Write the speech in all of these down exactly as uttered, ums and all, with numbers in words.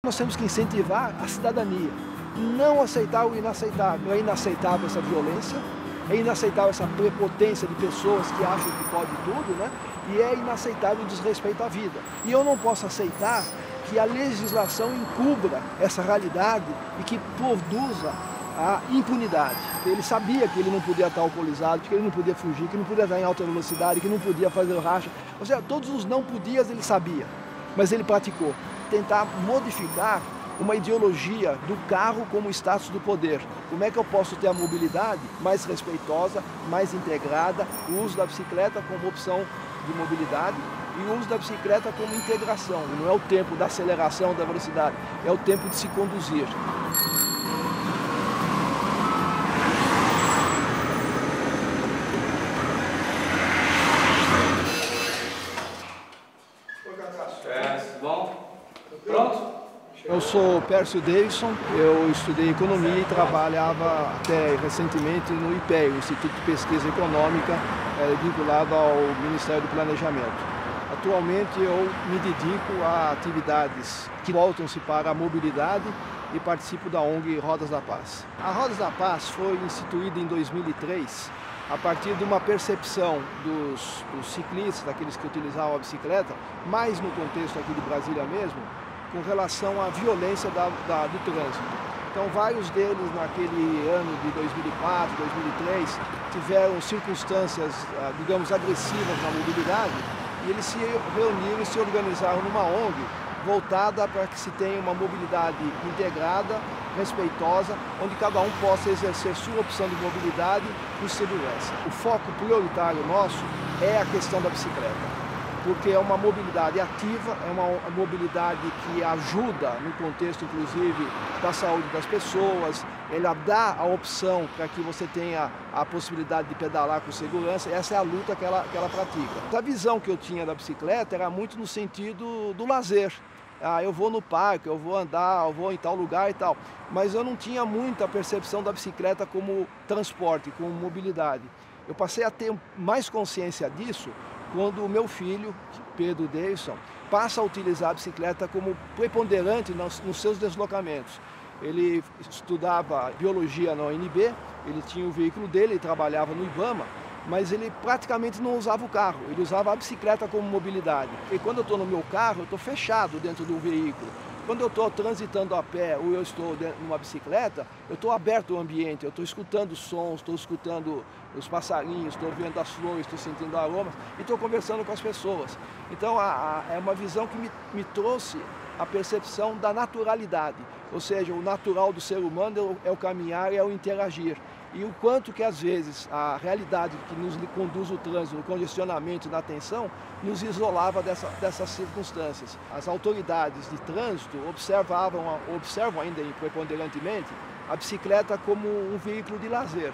Nós temos que incentivar a cidadania, não aceitar o inaceitável. É inaceitável essa violência, é inaceitável essa prepotência de pessoas que acham que pode tudo, né? E é inaceitável o desrespeito à vida. E eu não posso aceitar que a legislação encubra essa realidade e que produza a impunidade. Ele sabia que ele não podia estar alcoolizado, que ele não podia fugir, que não podia estar em alta velocidade, que não podia fazer o racha. Ou seja, todos os não podias ele sabia, mas ele praticou. Tentar modificar uma ideologia do carro como status do poder. Como é que eu posso ter a mobilidade mais respeitosa, mais integrada, o uso da bicicleta como opção de mobilidade e o uso da bicicleta como integração. Não é o tempo da aceleração, da velocidade, é o tempo de se conduzir. Bom? Pronto? Eu sou Pércio Davidson, eu estudei economia e trabalhava até recentemente no I P E, o Instituto de Pesquisa Econômica, é, vinculado ao Ministério do Planejamento. Atualmente eu me dedico a atividades que voltam-se para a mobilidade e participo da O N G Rodas da Paz. A Rodas da Paz foi instituída em dois mil e três a partir de uma percepção dos, dos ciclistas, daqueles que utilizavam a bicicleta, mais no contexto aqui de Brasília mesmo, com relação à violência da, da, do trânsito. Então, vários deles, naquele ano de dois mil e quatro, dois mil e três, tiveram circunstâncias, digamos, agressivas na mobilidade, e eles se reuniram e se organizaram numa O N G voltada para que se tenha uma mobilidade integrada, respeitosa, onde cada um possa exercer sua opção de mobilidade com segurança. O foco prioritário nosso é a questão da bicicleta, porque é uma mobilidade ativa, é uma mobilidade que ajuda no contexto, inclusive, da saúde das pessoas, ela dá a opção para que você tenha a possibilidade de pedalar com segurança, essa é a luta que ela, que ela pratica. A visão que eu tinha da bicicleta era muito no sentido do lazer. Ah, eu vou no parque, eu vou andar, eu vou em tal lugar e tal, mas eu não tinha muita percepção da bicicleta como transporte, como mobilidade. Eu passei a ter mais consciência disso quando o meu filho, Pedro Davidson, passa a utilizar a bicicleta como preponderante nos, nos seus deslocamentos. Ele estudava biologia na U N B, ele tinha o veículo dele, ele trabalhava no IBAMA, mas ele praticamente não usava o carro, ele usava a bicicleta como mobilidade. E quando eu estou no meu carro, eu estou fechado dentro do veículo. Quando eu estou transitando a pé ou eu estou numa bicicleta, eu estou aberto ao ambiente, eu estou escutando sons, estou escutando os passarinhos, estou vendo as flores, estou sentindo aromas e estou conversando com as pessoas. Então a, a, é uma visão que me, me trouxe a percepção da naturalidade, ou seja, o natural do ser humano é o, é o caminhar, é o interagir. E o quanto que às vezes a realidade que nos conduz o trânsito, o congestionamento da tensão, nos isolava dessa, dessas circunstâncias. As autoridades de trânsito observavam, observam ainda preponderantemente a bicicleta como um veículo de lazer.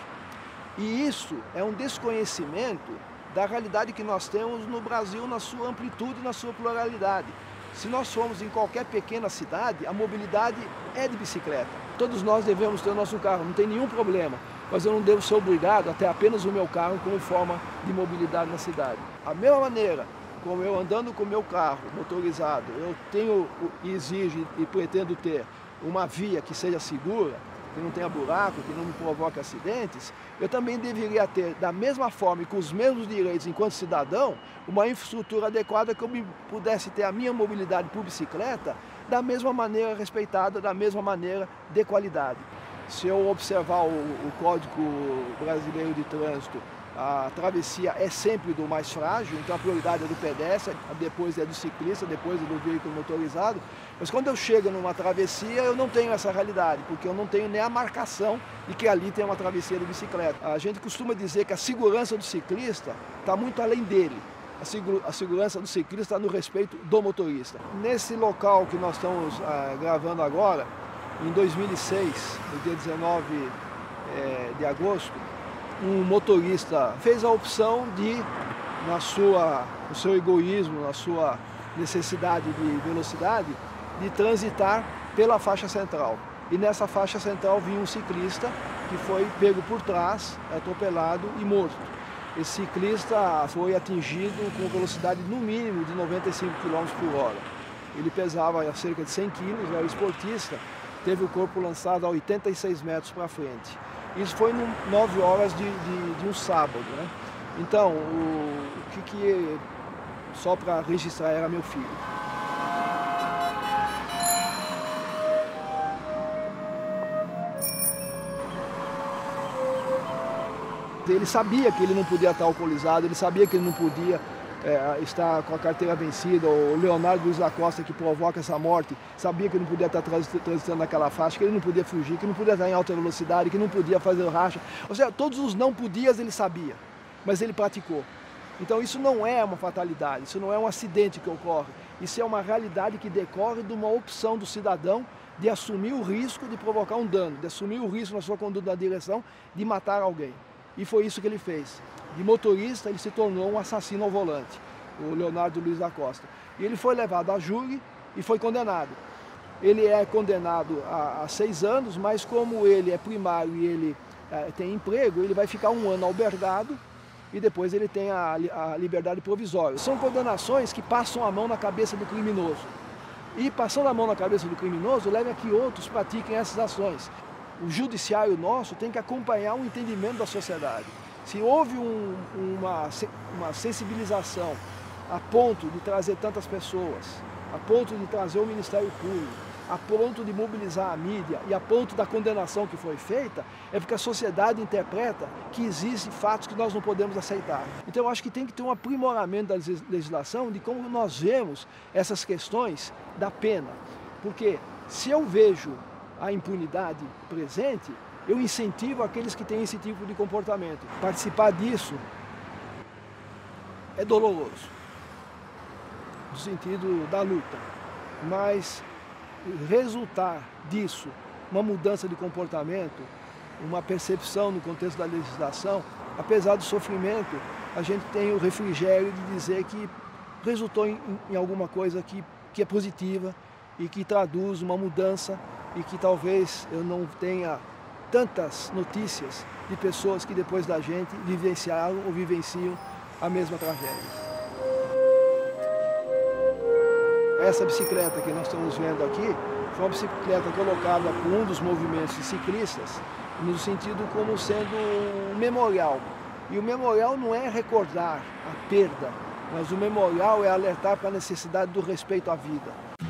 E isso é um desconhecimento da realidade que nós temos no Brasil na sua amplitude e na sua pluralidade. Se nós formos em qualquer pequena cidade, a mobilidade é de bicicleta. Todos nós devemos ter o nosso carro, não tem nenhum problema. Mas eu não devo ser obrigado a ter apenas o meu carro como forma de mobilidade na cidade. A mesma maneira como eu andando com o meu carro motorizado, eu tenho e exijo e pretendo ter uma via que seja segura, que não tenha buraco, que não me provoque acidentes, eu também deveria ter, da mesma forma e com os mesmos direitos enquanto cidadão, uma infraestrutura adequada que eu me pudesse ter a minha mobilidade por bicicleta da mesma maneira respeitada, da mesma maneira de qualidade. Se eu observar o, o Código Brasileiro de Trânsito, a travessia é sempre do mais frágil, então a prioridade é do pedestre, depois é do ciclista, depois é do veículo motorizado. Mas quando eu chego numa travessia, eu não tenho essa realidade, porque eu não tenho nem a marcação de que ali tem uma travessia de bicicleta. A gente costuma dizer que a segurança do ciclista está muito além dele. A, segura, a segurança do ciclista está no respeito do motorista. Nesse local que nós estamos ah, gravando agora, em dois mil e seis, no dia dezenove é, de agosto, um motorista fez a opção de, na sua, no seu egoísmo, na sua necessidade de velocidade, de transitar pela faixa central. E nessa faixa central vinha um ciclista que foi pego por trás, atropelado e morto. Esse ciclista foi atingido com velocidade no mínimo de noventa e cinco quilômetros por hora. Ele pesava cerca de cem quilos, era esportista, teve o corpo lançado a oitenta e seis metros para frente. Isso foi no, nove horas de, de, de um sábado, né? Então, o, o que que, só para registrar, era meu filho. Ele sabia que ele não podia estar alcoolizado, ele sabia que ele não podia é, estar com a carteira vencida. O Leonardo Luiz da Costa, que provoca essa morte, sabia que ele não podia estar transitando naquela faixa, que ele não podia fugir, que não podia estar em alta velocidade, que não podia fazer o racha. Ou seja, todos os não podias ele sabia, mas ele praticou. Então isso não é uma fatalidade, isso não é um acidente que ocorre, isso é uma realidade que decorre de uma opção do cidadão de assumir o risco de provocar um dano, de assumir o risco na sua conduta na direção de matar alguém. E foi isso que ele fez. De motorista, ele se tornou um assassino ao volante, o Leonardo Luiz da Costa. E ele foi levado a júri e foi condenado. Ele é condenado a, a seis anos, mas como ele é primário e ele é, tem emprego, ele vai ficar um ano albergado e depois ele tem a, a liberdade provisória. São condenações que passam a mão na cabeça do criminoso. E passando a mão na cabeça do criminoso, leva a que outros pratiquem essas ações. O judiciário nosso tem que acompanhar o entendimento da sociedade. Se houve um, uma, uma sensibilização a ponto de trazer tantas pessoas, a ponto de trazer o Ministério Público, a ponto de mobilizar a mídia e a ponto da condenação que foi feita, é porque a sociedade interpreta que existem fatos que nós não podemos aceitar. Então eu acho que tem que ter um aprimoramento da legislação de como nós vemos essas questões da pena. Porque se eu vejo a impunidade presente, eu incentivo aqueles que têm esse tipo de comportamento. Participar disso é doloroso, no sentido da luta, mas resultar disso, uma mudança de comportamento, uma percepção no contexto da legislação, apesar do sofrimento, a gente tem o refrigério de dizer que resultou em, em alguma coisa que, que é positiva e que traduz uma mudança e que talvez eu não tenha tantas notícias de pessoas que depois da gente vivenciaram ou vivenciam a mesma tragédia. Essa bicicleta que nós estamos vendo aqui foi uma bicicleta colocada por um dos movimentos de ciclistas no sentido como sendo um memorial. E o memorial não é recordar a perda, mas o memorial é alertar para a necessidade do respeito à vida.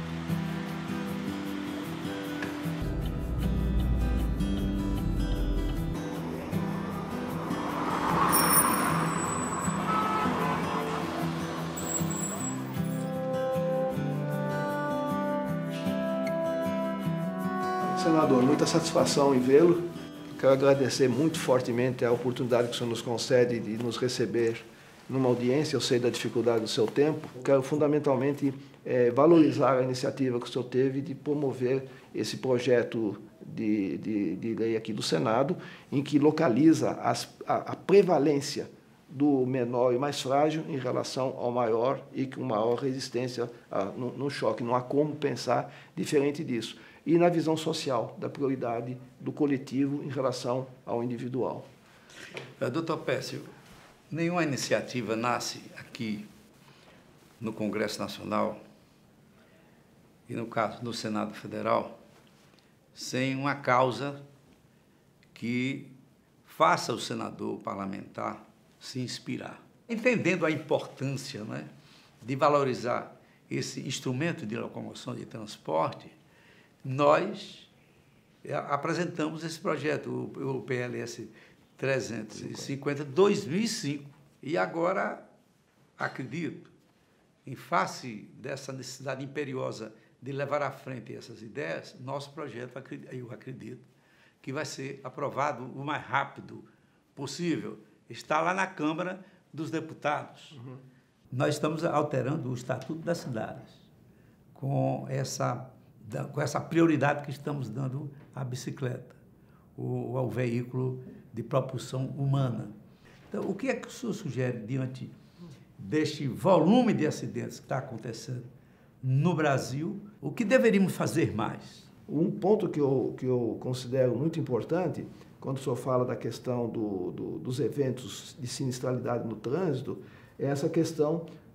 Senador, muita satisfação em vê-lo. Quero agradecer muito fortemente a oportunidade que o senhor nos concede de nos receber numa audiência. Eu sei da dificuldade do seu tempo. Quero fundamentalmente é, valorizar a iniciativa que o senhor teve de promover esse projeto de, de, de lei aqui do Senado, em que localiza as, a, a prevalência do menor e mais frágil em relação ao maior e com maior resistência a, no, no choque. Não há como pensar diferente disso. E na visão social, da prioridade do coletivo em relação ao individual. Doutor Pécio, nenhuma iniciativa nasce aqui no Congresso Nacional e, no caso, no Senado Federal, sem uma causa que faça o senador parlamentar se inspirar. Entendendo a importância, né, de valorizar esse instrumento de locomoção de transporte, nós apresentamos esse projeto, o P L S trezentos e cinquenta, dois mil e cinco. E agora, acredito, em face dessa necessidade imperiosa de levar à frente essas ideias, nosso projeto, eu acredito, que vai ser aprovado o mais rápido possível. Está lá na Câmara dos Deputados. Uhum. Nós estamos alterando o Estatuto das Cidades com essa... com essa prioridade que estamos dando à bicicleta, ou ao veículo de propulsão humana. Então, o que é que o senhor sugere diante deste volume de acidentes que está acontecendo no Brasil? O que deveríamos fazer mais? Um ponto que eu, que eu considero muito importante, quando o senhor fala da questão do, do, dos eventos de sinistralidade no trânsito, é essa questão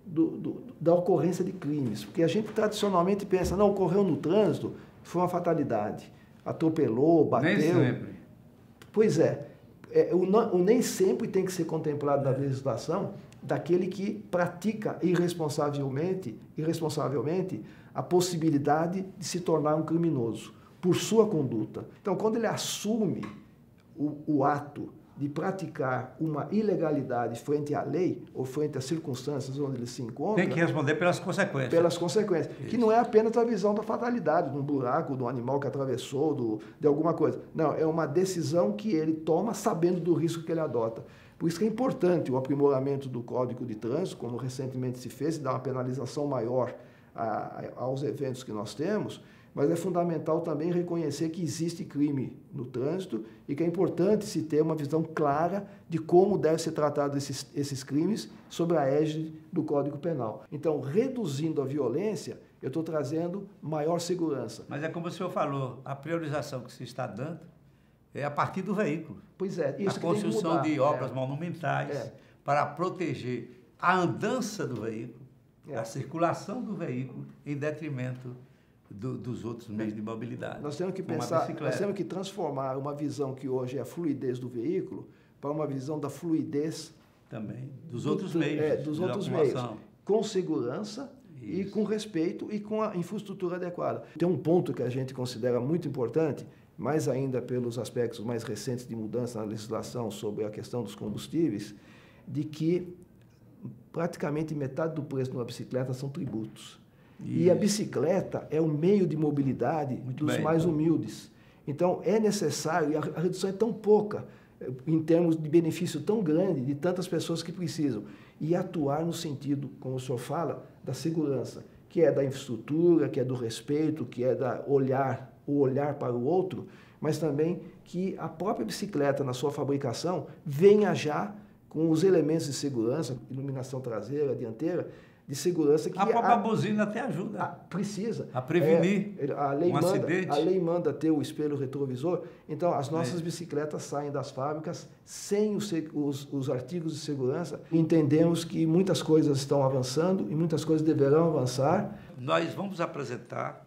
do, do, da ocorrência de crimes, porque a gente tradicionalmente pensa, não, ocorreu no trânsito, foi uma fatalidade, atropelou, bateu. Nem sempre. Pois é, é o, não, o nem sempre tem que ser contemplado na legislação daquele que pratica irresponsavelmente, irresponsavelmente a possibilidade de se tornar um criminoso por sua conduta. Então, quando ele assume o, o ato de praticar uma ilegalidade frente à lei ou frente às circunstâncias onde ele se encontra... Tem que responder pelas consequências. Pelas consequências, Isso. que não é apenas a visão da fatalidade, de um buraco, de um animal que atravessou, do, de alguma coisa. Não, é uma decisão que ele toma sabendo do risco que ele adota. Por isso que é importante o aprimoramento do Código de Trânsito, como recentemente se fez, dar uma penalização maior a, a, aos eventos que nós temos, mas é fundamental também reconhecer que existe crime no trânsito e que é importante se ter uma visão clara de como deve ser tratado esses, esses crimes sob a égide do Código Penal. Então, reduzindo a violência, eu estou trazendo maior segurança. Mas é como o senhor falou, a priorização que se está dando é a partir do veículo. Pois é. Isso a construção de obras é. monumentais é. para proteger a andança do veículo, é. a circulação do veículo em detrimento Do, dos outros meios de mobilidade. Nós temos que pensar, nós temos que transformar uma visão que hoje é a fluidez do veículo para uma visão da fluidez também dos do, outros meios, é, dos outros meios, com segurança Isso. e com respeito e com a infraestrutura adequada. Tem um ponto que a gente considera muito importante, mais ainda pelos aspectos mais recentes de mudança na legislação sobre a questão dos combustíveis, de que praticamente metade do preço de uma bicicleta são tributos. Isso. E a bicicleta é o meio de mobilidade Muito dos bem. mais humildes. Então, é necessário, e a redução é tão pouca, em termos de benefício tão grande, de tantas pessoas que precisam, e atuar no sentido, como o senhor fala, da segurança, que é da infraestrutura, que é do respeito, que é da olhar, o olhar para o outro, mas também que a própria bicicleta, na sua fabricação, venha já com os elementos de segurança, iluminação traseira, dianteira, de segurança que... A própria a, buzina até ajuda. A, precisa. A prevenir é, a lei um manda, acidente. A lei manda ter o espelho retrovisor. Então, as nossas é. bicicletas saem das fábricas sem os, os, os artigos de segurança. Entendemos que muitas coisas estão avançando e muitas coisas deverão avançar. Nós vamos apresentar,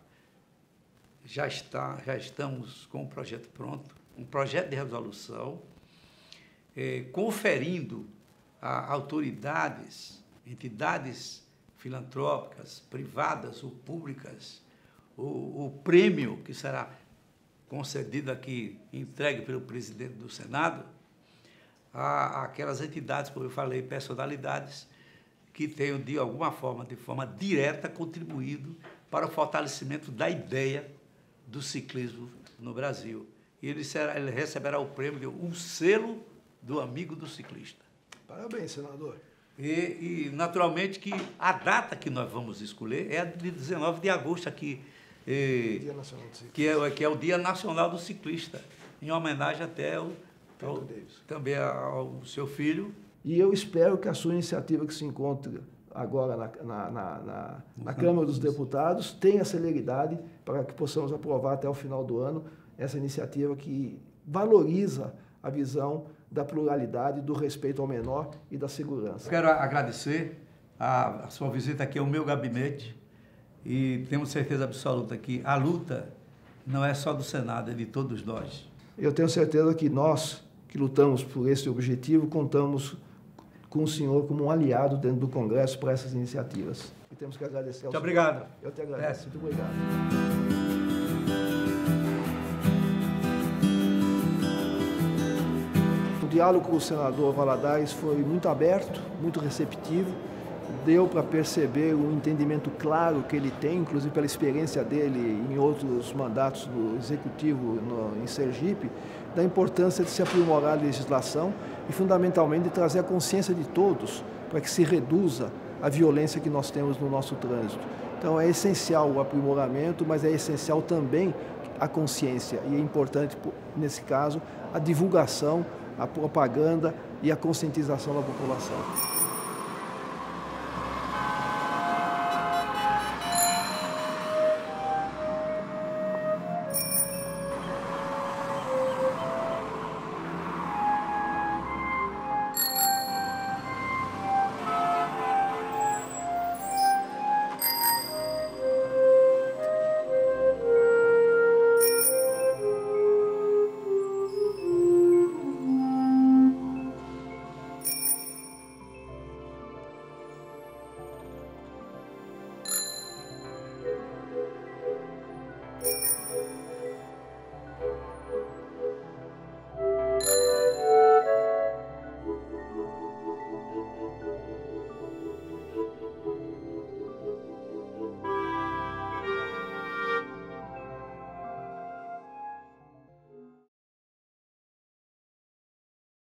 já, está, já estamos com o projeto pronto, um projeto de resolução, eh, conferindo a autoridades, entidades filantrópicas, privadas ou públicas, o, o prêmio que será concedido aqui, entregue pelo presidente do Senado, a, a aquelas entidades, como eu falei, personalidades, que tenham, de alguma forma, de forma direta, contribuído para o fortalecimento da ideia do ciclismo no Brasil. E ele, será, ele receberá o prêmio de um selo do amigo do ciclista. Parabéns, senador. E, e, naturalmente, que a data que nós vamos escolher é a de dezenove de agosto, aqui, e, Dia Nacional do Ciclista. Que, é, que é o Dia Nacional do Ciclista, em homenagem até ao, ao, também ao seu filho. E eu espero que a sua iniciativa que se encontra agora na, na, na, na, na Câmara dos Deputados tenha celeridade para que possamos aprovar até o final do ano essa iniciativa que valoriza a visão da pluralidade, do respeito ao menor e da segurança. Quero agradecer a, a sua visita aqui ao meu gabinete e temos certeza absoluta que a luta não é só do Senado, é de todos nós. Eu tenho certeza que nós, que lutamos por esse objetivo, contamos com o senhor como um aliado dentro do Congresso para essas iniciativas. E temos que agradecer ao Muito senhor. obrigado. Eu te agradeço. Muito obrigado. O diálogo com o senador Valadares foi muito aberto, muito receptivo. Deu para perceber um entendimento claro que ele tem, inclusive pela experiência dele em outros mandatos do Executivo no, em Sergipe, da importância de se aprimorar a legislação e, fundamentalmente, de trazer a consciência de todos para que se reduza a violência que nós temos no nosso trânsito. Então, é essencial o aprimoramento, mas é essencial também a consciência e é importante, nesse caso, a divulgação, a propaganda e a conscientização da população.